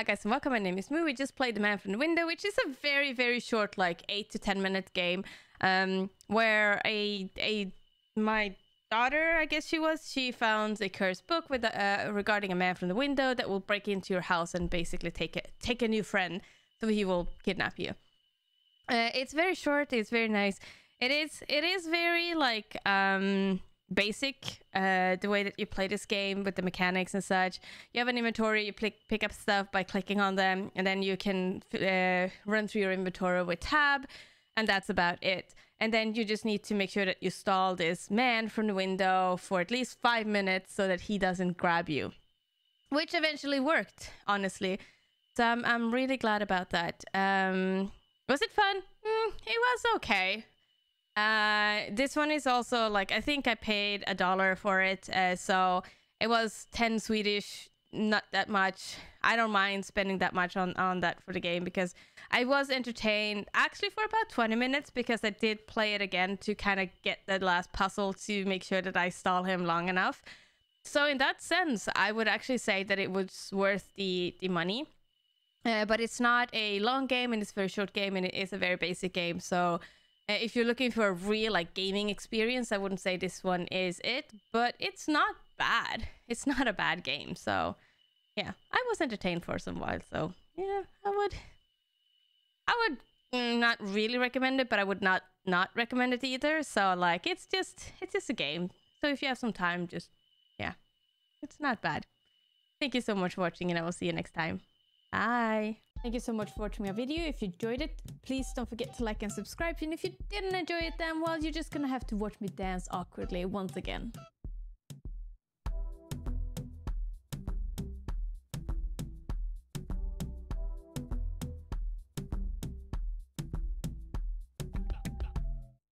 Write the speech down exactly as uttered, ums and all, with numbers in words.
guys, and welcome. My name is Moo. We just played The Man from the Window, which is a very, very short, like eight to ten minute game, um, where a a my daughter, I guess she was, she found a cursed book with uh, regarding a man from the window that will break into your house and basically take a take a new friend, so he will kidnap you. Uh, it's very short. It's very nice. It is. It is very like um. basic, uh, the way that you play this game with the mechanics and such. You have an inventory, you pick, pick up stuff by clicking on them, and then you can uh, run through your inventory with tab, and that's about it. And then you just need to make sure that you stall this man from the window for at least five minutes so that he doesn't grab you, which eventually worked, honestly. So I'm, I'm really glad about that. Um, was it fun? Mm, it was okay. Uh, this one is also like, I think I paid a dollar for it, uh, so it was ten Swedish, not that much. I don't mind spending that much on, on that for the game, because I was entertained actually for about twenty minutes, because I did play it again to kind of get the last puzzle to make sure that I stall him long enough. So in that sense, I would actually say that it was worth the, the money. Uh, but it's not a long game, and it's a very short game, and it is a very basic game, so... if you're looking for a real like gaming experience, I wouldn't say this one is it, but it's not bad. It's not a bad game. So yeah, I was entertained for some while. So yeah, I would, I would mm, not really recommend it, but I would not not recommend it either. So like, it's just it's just a game. So if you have some time, just yeah, it's not bad. Thank you so much for watching, and I will see you next time. Bye. Thank you so much for watching my video. If you enjoyed it, please don't forget to like and subscribe. And if you didn't enjoy it, then well, you're just gonna have to watch me dance awkwardly once again.